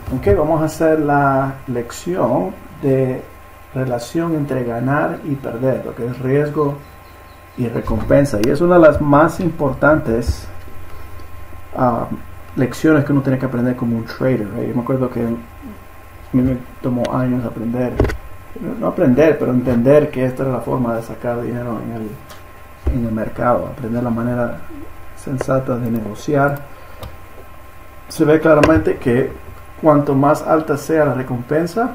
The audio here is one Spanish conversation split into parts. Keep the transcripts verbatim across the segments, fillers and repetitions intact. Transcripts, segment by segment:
Ok, vamos a hacer la lección de relación entre ganar y perder, lo que es riesgo y recompensa. Y es una de las más importantes uh, lecciones que uno tiene que aprender como un trader. ¿eh? Yo me acuerdo que a mí me tomó años aprender, no aprender, pero entender que esta era la forma de sacar dinero en el, en el mercado, aprender la manera sensata de negociar. Se ve claramente que cuanto más alta sea la recompensa,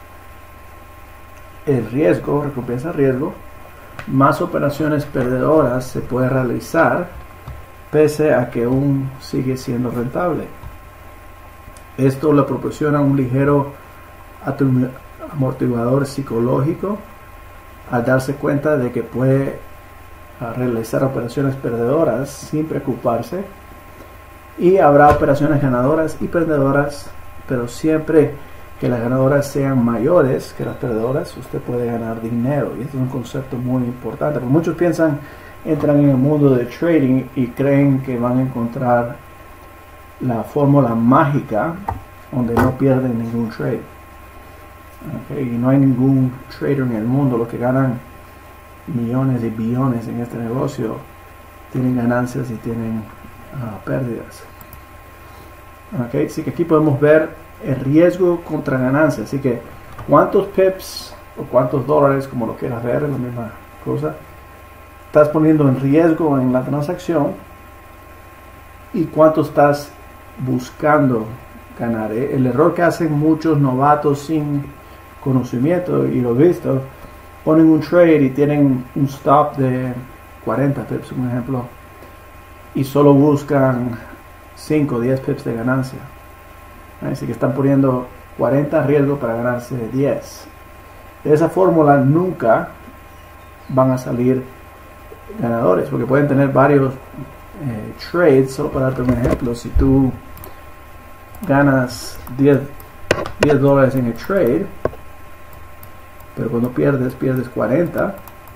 el riesgo, recompensa riesgo, más operaciones perdedoras se puede realizar, pese a que aún sigue siendo rentable. Esto le proporciona un ligero amortiguador psicológico al darse cuenta de que puede realizar operaciones perdedoras sin preocuparse, y habrá operaciones ganadoras y perdedoras, pero siempre que las ganadoras sean mayores que las perdedoras, usted puede ganar dinero. Y este es un concepto muy importante, porque muchos piensan, entran en el mundo de trading y creen que van a encontrar la fórmula mágica donde no pierden ningún trade. Okay, y no hay ningún trader en el mundo, los que ganan millones y billones en este negocio tienen ganancias y tienen uh, pérdidas. Okay, así que aquí podemos ver el riesgo contra ganancia. Así que cuántos pips o cuántos dólares, como lo quieras ver, es la misma cosa, estás poniendo en riesgo en la transacción y cuánto estás buscando ganar. El error que hacen muchos novatos sin conocimiento, y lo he visto, ponen un trade y tienen un stop de cuarenta pips, un ejemplo, y solo buscan cinco o diez pips de ganancia. Así que están poniendo cuarenta riesgo para ganarse diez. De esa fórmula nunca van a salir ganadores, porque pueden tener varios eh, trades. Solo para darte un ejemplo, si tú ganas diez dólares en el trade, pero cuando pierdes, pierdes cuarenta,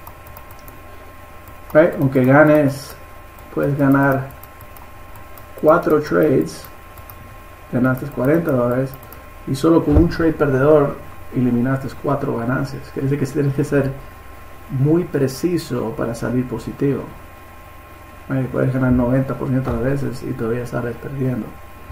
right? Aunque ganes, puedes ganar cuatro trades, ganaste cuarenta dólares, y solo con un trade perdedor eliminaste cuatro ganancias. Quiere decir que tienes que ser muy preciso para salir positivo. Right? Puedes ganar noventa por ciento de las veces y todavía sales perdiendo.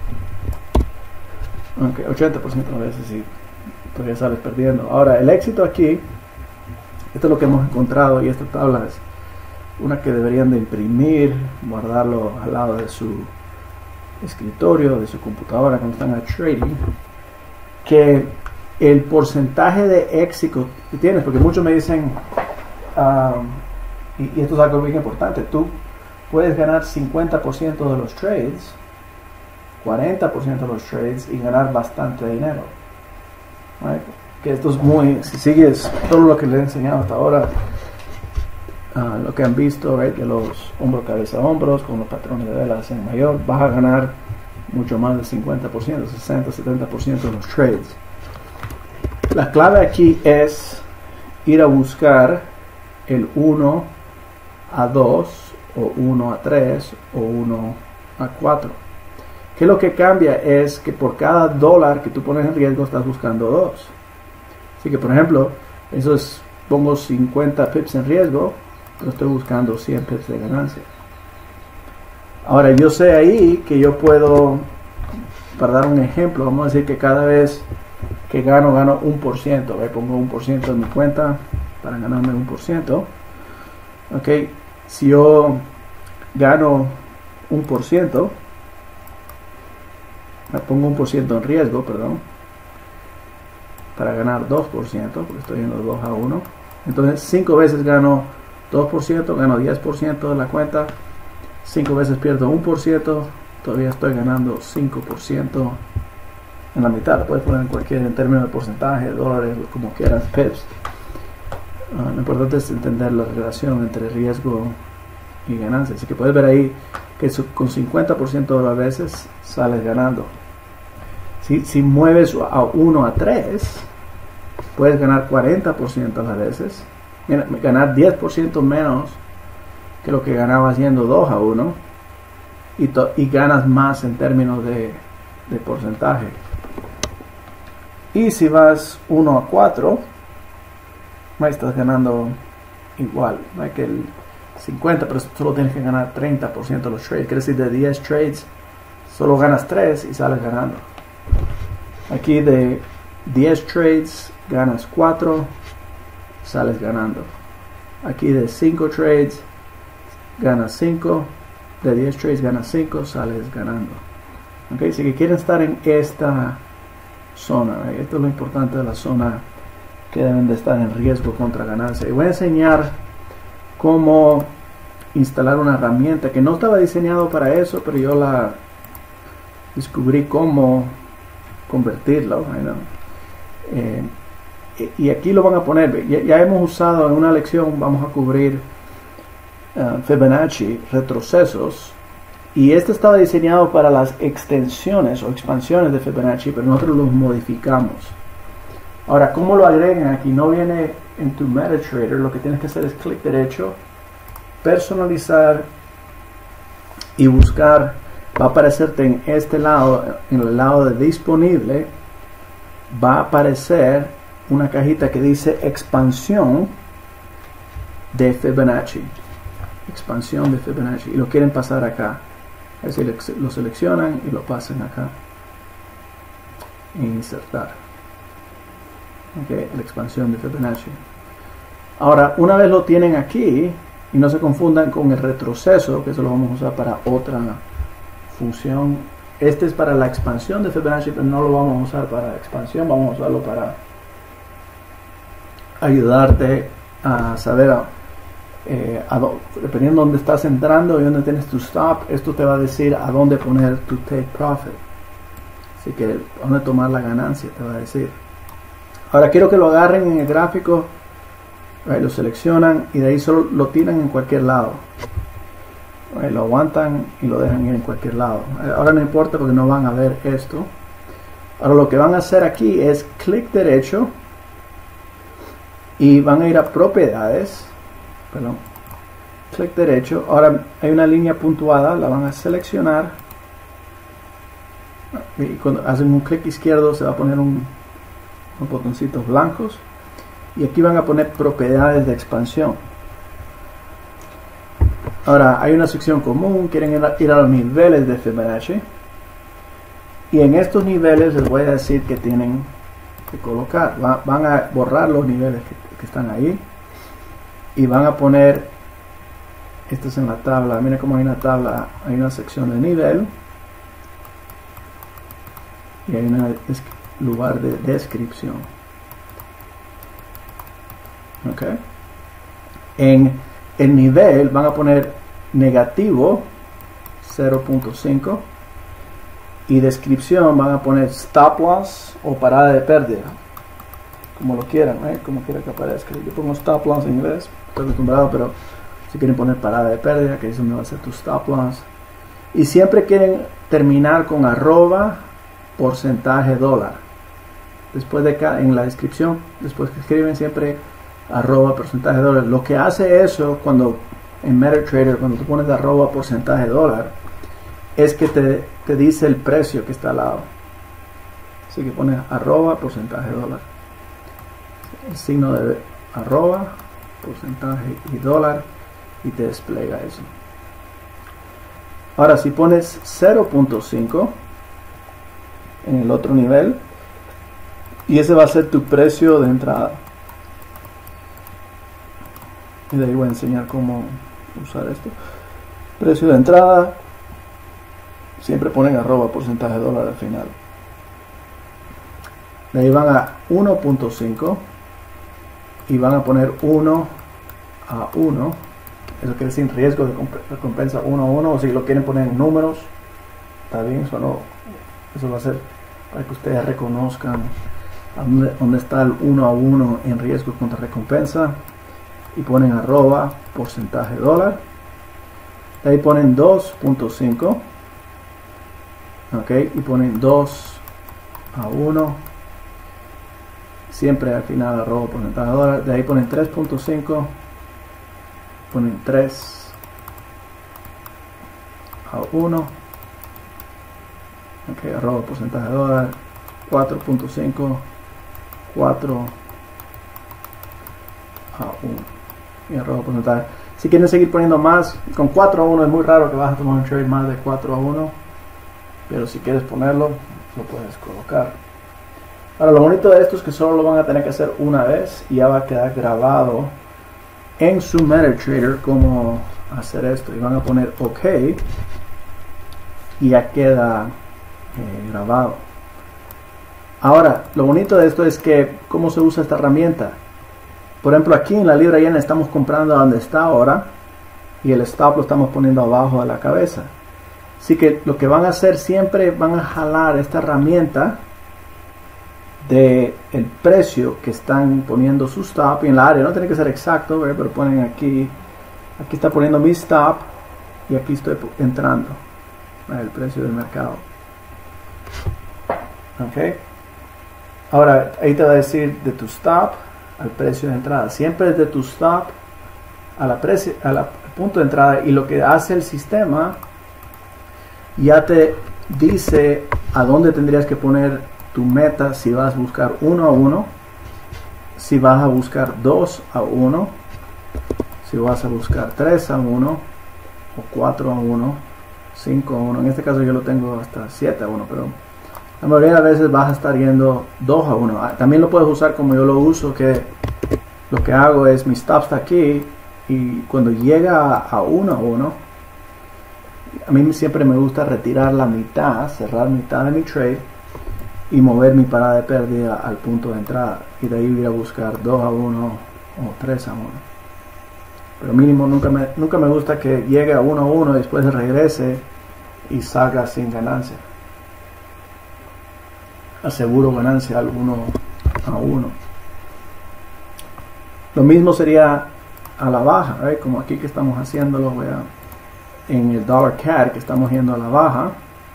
Okay, ochenta por ciento de las veces y todavía sales perdiendo. Ahora, el éxito aquí, esto es lo que hemos encontrado, y esta tabla es una que deberían de imprimir, guardarlo al lado de su escritorio, de su computadora cuando están a trading, que el porcentaje de éxito que tienes, porque muchos me dicen, um, y, y esto es algo bien importante, tú puedes ganar cincuenta por ciento de los trades, cuarenta por ciento de los trades, y ganar bastante dinero. Right? Que esto es muy, si sigues todo lo que le he enseñado hasta ahora, uh, lo que han visto, right, de los hombros, cabeza, hombros, con los patrones de velas en mayor, vas a ganar mucho más del cincuenta por ciento, sesenta, setenta por ciento de los trades. La clave aquí es ir a buscar el uno a dos, o uno a tres, o uno a cuatro. Que lo que cambia es que por cada dólar que tú pones en riesgo estás buscando dos. Así que, por ejemplo, eso es, pongo cincuenta pips en riesgo, pero estoy buscando cien pips de ganancia. Ahora, yo sé ahí que yo puedo, para dar un ejemplo, vamos a decir que cada vez que gano, gano un por ciento. ¿Ve? Pongo un por ciento en mi cuenta para ganarme un por ciento. Ok, si yo gano un por ciento, me pongo un por ciento en riesgo, perdón, para ganar dos por ciento, porque estoy yendo dos a uno. Entonces, cinco veces gano dos por ciento, gano diez por ciento de la cuenta. cinco veces pierdo un por ciento, todavía estoy ganando cinco por ciento en la mitad. Lo puedes poner en cualquier, en términos de porcentaje, dólares, como quieras, pips. Uh, lo importante es entender la relación entre riesgo y ganancia. Así que puedes ver ahí que con cincuenta por ciento de las veces sales ganando. Si, si mueves a uno a tres, puedes ganar cuarenta por ciento de las veces, ganar diez por ciento menos que lo que ganabas yendo dos a uno, y, to, y ganas más en términos de, de porcentaje. Y si vas uno a cuatro, ahí estás ganando igual, no hay que el cincuenta, pero solo tienes que ganar treinta por ciento de los trades. Quiere decir, de diez trades solo ganas tres y sales ganando. Aquí de diez trades ganas cuatro, sales ganando. Aquí de cinco trades ganas cinco, de diez trades ganas cinco, sales ganando. Ok, si que quieren estar en esta zona, ¿right? Esto es lo importante de la zona que deben de estar en riesgo contra ganancia. Y voy a enseñar cómo instalar una herramienta que no estaba diseñado para eso, pero yo la descubrí cómo convertirlo. ¿No? Eh, y aquí lo van a poner. Ya, ya hemos usado en una lección, vamos a cubrir uh, Fibonacci, retrocesos. Y este estaba diseñado para las extensiones o expansiones de Fibonacci, pero nosotros los modificamos. Ahora, ¿cómo lo agregan aquí? No viene en tu MetaTrader. Lo que tienes que hacer es clic derecho, personalizar y buscar. Va a aparecerte en este lado, en el lado de disponible, va a aparecer una cajita que dice expansión de Fibonacci. Expansión de Fibonacci. Y lo quieren pasar acá. Es decir, lo seleccionan y lo pasan acá. E insertar. Okay, la expansión de Fibonacci. Ahora, una vez lo tienen aquí, y no se confundan con el retroceso, que eso lo vamos a usar para otra función. Este es para la expansión de Fibonacci, pero no lo vamos a usar para expansión, vamos a usarlo para ayudarte a saber, eh, a do, dependiendo de dónde estás entrando y dónde tienes tu stop, esto te va a decir a dónde poner tu take profit. Así que a dónde tomar la ganancia te va a decir. Ahora quiero que lo agarren en el gráfico, right, lo seleccionan y de ahí solo lo tiran en cualquier lado. Right, lo aguantan y lo dejan ir en cualquier lado. Ahora no importa porque no van a ver esto. Ahora lo que van a hacer aquí es clic derecho y van a ir a propiedades. Perdón. Clic derecho. Ahora hay una línea puntuada, la van a seleccionar. Y cuando hacen un clic izquierdo se va a poner un, unos botoncitos blancos. Y aquí van a poner propiedades de expansión. Ahora hay una sección común, quieren ir a, ir a los niveles de Fibonacci. Y en estos niveles les voy a decir que tienen que colocar. Va, van a borrar los niveles que, que están ahí. Y van a poner, esto es en la tabla, miren cómo hay una tabla, hay una sección de nivel. Y hay un lugar de descripción. Ok. En el nivel van a poner negativo cero punto cinco y descripción van a poner stop loss o parada de pérdida, como lo quieran, ¿eh? Como quiera que aparezca. Yo pongo stop loss en inglés, estoy acostumbrado, pero si quieren poner parada de pérdida, que es donde va a ser tu stop loss. Y siempre quieren terminar con arroba porcentaje dólar. Después de acá en la descripción, después que escriben siempre arroba porcentaje dólar. Lo que hace eso cuando en MetaTrader, cuando tú pones arroba porcentaje dólar, es que te, te dice el precio que está al lado. Así que pones arroba porcentaje dólar, el signo de arroba porcentaje y dólar, y te despliega eso. Ahora si pones cero punto cinco en el otro nivel, y ese va a ser tu precio de entrada. Y de ahí voy a enseñar cómo usar esto. Precio de entrada, siempre ponen arroba porcentaje de dólar al final. De ahí van a uno punto cinco y van a poner uno a uno. Eso quiere decir riesgo de recompensa uno a uno, o si lo quieren poner en números, está bien, eso, no, eso va a ser para que ustedes reconozcan dónde, dónde está el uno a uno en riesgo contra recompensa. Y ponen arroba porcentaje dólar. De ahí ponen dos punto cinco, ok, y ponen dos a uno, siempre al final arroba porcentaje dólar. De ahí ponen tres punto cinco, ponen tres a uno, ok, arroba porcentaje dólar. Cuatro punto cinco, cuatro a uno. Y el rojo porcentaje. Si quieren seguir poniendo más, con cuatro a uno es muy raro que vas a tomar un trade más de cuatro a uno. Pero si quieres ponerlo, lo puedes colocar. Ahora, lo bonito de esto es que solo lo van a tener que hacer una vez y ya va a quedar grabado en su MetaTrader cómo hacer esto. Y van a poner OK y ya queda eh, grabado. Ahora, lo bonito de esto es que cómo se usa esta herramienta. Por ejemplo, aquí en la libra yen estamos comprando donde está ahora y el stop lo estamos poniendo abajo de la cabeza. Así que lo que van a hacer siempre, van a jalar esta herramienta de el precio que están poniendo su stop y en la área. No tiene que ser exacto, ¿verdad? Pero ponen aquí, aquí está poniendo mi stop y aquí estoy entrando, ¿verdad? El precio del mercado. Ok. Ahora, ahí te va a decir de tu stop al precio de entrada. Siempre es de tu stop a la precio, a la punto de entrada, y lo que hace el sistema ya te dice a dónde tendrías que poner tu meta, si vas a buscar uno a uno, si vas a buscar dos a uno, si vas a buscar tres a uno o cuatro a uno, cinco a uno. En este caso yo lo tengo hasta siete a uno, pero la mayoría de las veces vas a estar yendo dos a uno. También lo puedes usar como yo lo uso, que lo que hago es mi stop está aquí y cuando llega a uno a uno, a mí siempre me gusta retirar la mitad, cerrar mitad de mi trade y mover mi parada de pérdida al punto de entrada y de ahí ir a buscar dos a uno o tres a uno. Pero mínimo nunca me, nunca me gusta que llegue a uno a uno y después regrese y salga sin ganancia. Aseguro ganancia al uno a uno. Lo mismo sería a la baja, ¿right? Como aquí que estamos haciéndolo, voy a, en el dollar C A D que estamos yendo a la baja.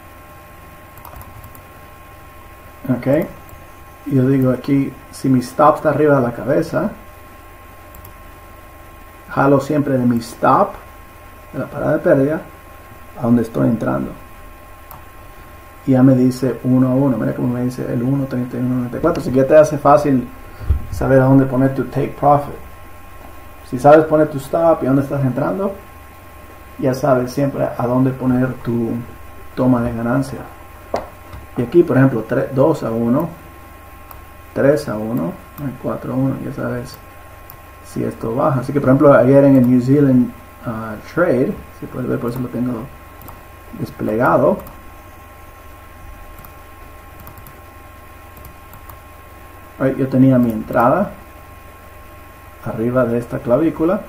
Ok, yo digo aquí, si mi stop está arriba de la cabeza, jalo siempre de mi stop, de la parada de pérdida, a donde estoy entrando. Y ya me dice uno a uno, mira cómo me dice el uno, treinta y uno, noventa y cuatro. Así que ya te hace fácil saber a dónde poner tu take profit. Si sabes poner tu stop y dónde estás entrando, ya sabes siempre a dónde poner tu toma de ganancia. Y aquí, por ejemplo, dos a uno, tres a uno, cuatro a uno, ya sabes si esto baja. Así que, por ejemplo, ayer en el New Zealand uh, Trade, si puedes ver, por eso lo tengo desplegado. Right, yo tenía mi entrada arriba de esta clavícula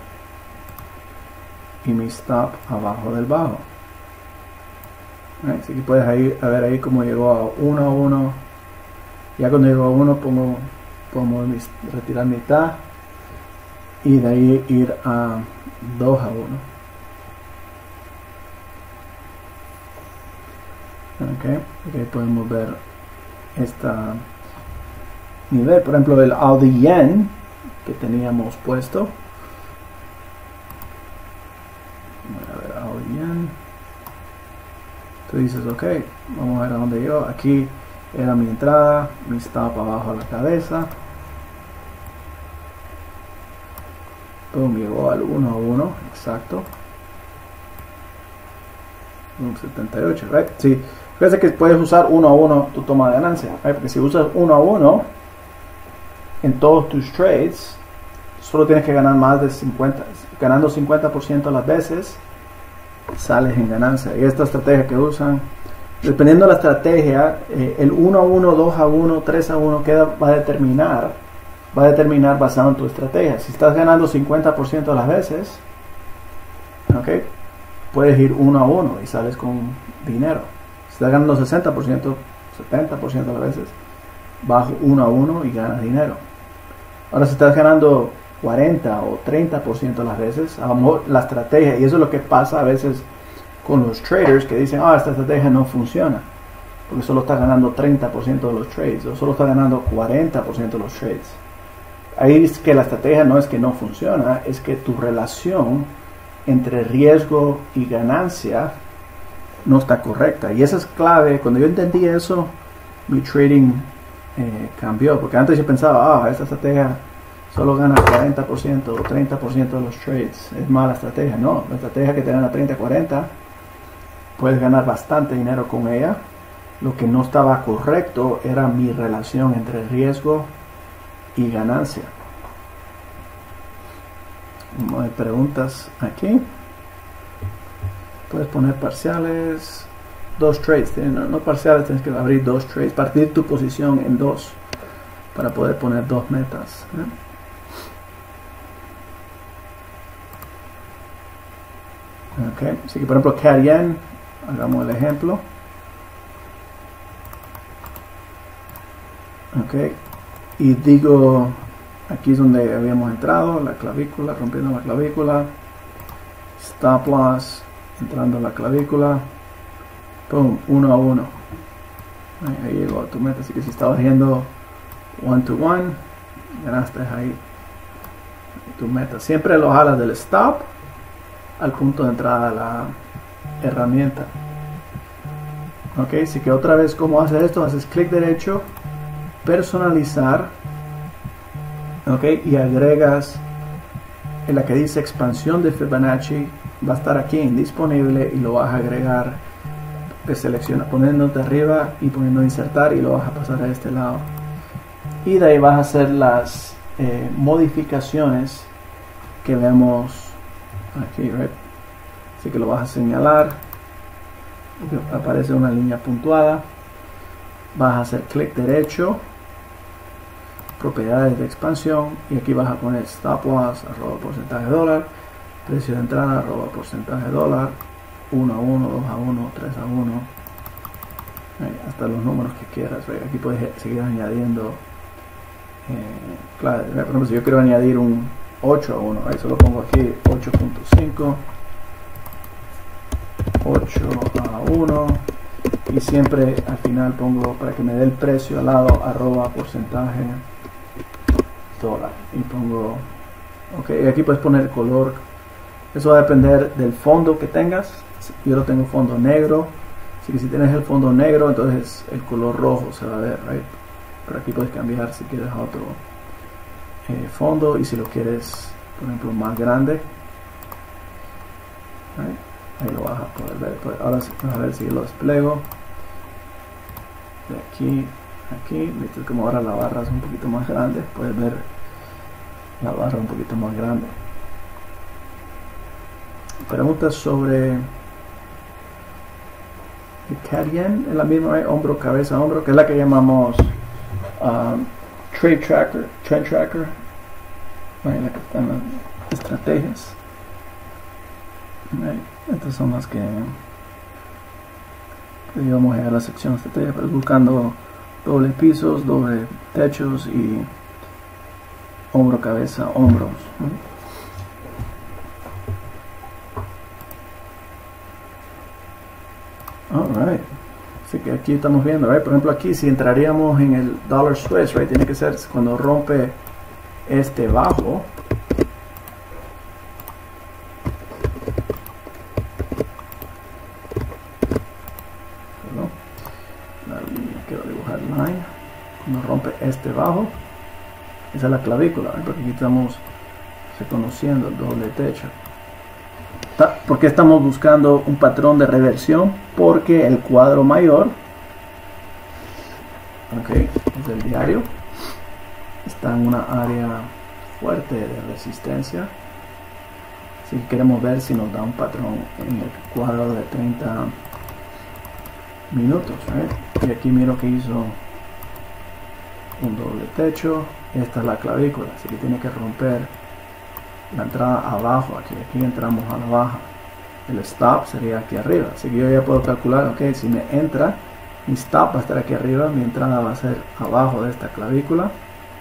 y mi stop abajo del bajo. Right, así que puedes ahí, a ver ahí cómo llegó a uno a uno. Ya cuando llegó a uno pongo, pongo mi, retirar mitad y de ahí ir a dos a uno. Ok, aquí podemos ver esta nivel, por ejemplo el Audi Yen que teníamos puesto. A ver, Audi Yen. Tú dices, ok, vamos a ver a dónde yo. Aquí era mi entrada, mi stop abajo a la cabeza. Pum, llegó al uno a uno, exacto. un setenta y ocho, right? Sí, fíjate que puedes usar uno a uno tu toma de ganancia, right? Porque si usas uno a uno en todos tus trades, solo tienes que ganar más de cincuenta, ganando cincuenta por ciento las veces, sales en ganancia. Y esta estrategia que usan, dependiendo de la estrategia, eh, el uno a uno, dos a uno, tres a uno queda, va a determinar va a determinar basado en tu estrategia. Si estás ganando cincuenta por ciento de las veces, okay, puedes ir uno a uno y sales con dinero. Si estás ganando sesenta por ciento, setenta por ciento de las veces, vas uno a uno y ganas dinero. Ahora, si estás ganando cuarenta o treinta por ciento de las veces, a lo mejor la estrategia, y eso es lo que pasa a veces con los traders que dicen, ah, esta estrategia no funciona porque solo está ganando treinta por ciento de los trades o solo está ganando cuarenta por ciento de los trades. Ahí es que la estrategia no es que no funciona, es que tu relación entre riesgo y ganancia no está correcta. Y esa es clave. Cuando yo entendí eso, mi trading eh, cambió, porque antes yo pensaba, ah, esta estrategia solo gana cuarenta por ciento o treinta por ciento de los trades, es mala estrategia. No, la estrategia que te gana treinta, cuarenta, puedes ganar bastante dinero con ella. Lo que no estaba correcto era mi relación entre riesgo y ganancia. No hay preguntas aquí. Puedes poner parciales, dos trades, no, no parciales, tienes que abrir dos trades, partir tu posición en dos para poder poner dos metas, ¿eh? Ok, así que por ejemplo C A D Yen, hagamos el ejemplo. Ok, y digo, aquí es donde habíamos entrado, la clavícula, rompiendo la clavícula, stop loss, entrando la clavícula, pum, uno a uno, ahí, ahí llegó a tu meta. Así que si estabas yendo one to one, ganaste ahí tu meta. Siempre lo jalas del stop al punto de entrada de la herramienta. Ok, así que otra vez, ¿cómo haces esto? Haces clic derecho, personalizar, ok, y agregas en la que dice expansión de Fibonacci. Va a estar aquí en disponible y lo vas a agregar, te selecciona poniéndote arriba y poniendo insertar y lo vas a pasar a este lado, y de ahí vas a hacer las eh, modificaciones que vemos aquí, right? Así que lo vas a señalar, aparece una línea puntuada, vas a hacer clic derecho, propiedades de expansión, y aquí vas a poner stop loss, arroba porcentaje dólar, precio de entrada, arroba porcentaje dólar, uno a uno, dos a uno, tres a uno, hasta los números que quieras. ¿Ve? Aquí puedes seguir añadiendo, eh, claro, por ejemplo, si yo quiero añadir un ocho a uno, ahí solo pongo aquí ocho punto cinco, ocho a uno, y siempre al final pongo, para que me dé el precio al lado, arroba porcentaje dólar, y pongo ok. Aquí puedes poner el color, eso va a depender del fondo que tengas. Yo lo tengo fondo negro, así que si tienes el fondo negro, entonces el color rojo se va a ver, right? Pero aquí puedes cambiar si quieres otro eh, fondo, y si lo quieres, por ejemplo, más grande, right? Ahí lo vas a poder ver. Ahora vamos a ver si lo despliego de aquí a aquí. Viste como ahora la barra es un poquito más grande, puedes ver la barra un poquito más grande. Preguntas sobre el C A D Yen, es la misma, ¿eh? Hombro, cabeza, hombro, que es la que llamamos um, trade tracker, trend tracker, ¿eh? La que están las estrategias, ¿eh? Estas son las que, que íbamos a llegar a la sección de estrategia, pero buscando doble pisos, doble techos y hombro, cabeza, hombros, ¿eh? Alright, así que aquí estamos viendo, right? Por ejemplo, aquí si entraríamos en el dollar switch, right? Tiene que ser cuando rompe este bajo, perdón, la línea, quiero dibujar line, cuando rompe este bajo, esa es la clavícula, right? Porque aquí estamos reconociendo el doble techo. ¿Por qué estamos buscando un patrón de reversión? Porque el cuadro mayor, ok, es el diario, está en una área fuerte de resistencia, así que queremos ver si nos da un patrón en el cuadro de treinta minutos, right? Y aquí miro que hizo un doble techo, esta es la clavícula, así que tiene que romper la entrada abajo. Aquí, aquí entramos a la baja, el stop sería aquí arriba, así que yo ya puedo calcular, ok, si me entra, mi stop va a estar aquí arriba, mi entrada va a ser abajo de esta clavícula.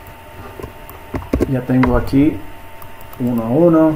Ya tengo aquí uno a uno,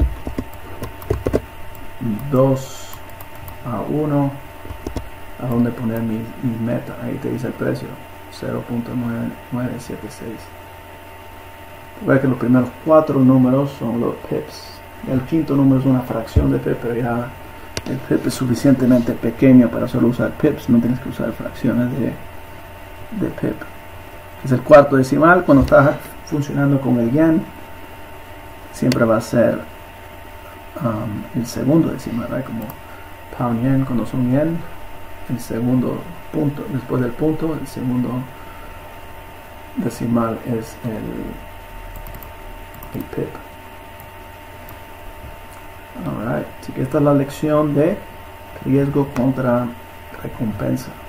dos a uno, a donde poner mi, mi meta, ahí te dice el precio, cero punto nueve nueve siete seis. Ve que los primeros cuatro números son los pips. El quinto número es una fracción de pip, pero ya el pip es suficientemente pequeño para solo usar pips, no tienes que usar fracciones de, de pip. es el cuarto decimal. Cuando está funcionando con el yen, siempre va a ser um, el segundo decimal, ¿right? Como pound yen, cuando son yen, el segundo punto, después del punto, el segundo decimal es el, el pip. Alright, así que esta es la lección de riesgo contra recompensa.